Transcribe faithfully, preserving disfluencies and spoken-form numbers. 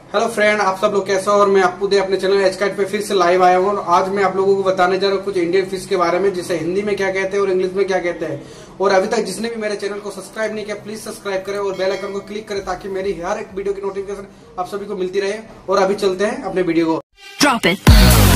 Hello friend, आप सब लोग कैसे हो। और मैं अप्पू दे अपने चैनल एचकाइट पे फिर से लाइव आया हूँ। और आज मैं आप लोगों को बताने जा रहा हूँ कुछ इंडियन फिश के बारे में, जिसे हिंदी में क्या कहते हैं और इंग्लिश में क्या कहते हैं। और अभी तक जिसने भी मेरे चैनल को सब्सक्राइब नहीं किया, प्लीज सब्सक्राइब करें और बेल आइकन को क्लिक करें ताकि मेरी हर एक वीडियो की नोटिफिकेशन आप सभी को मिलती रहे। और अभी चलते हैं अपने वीडियो को।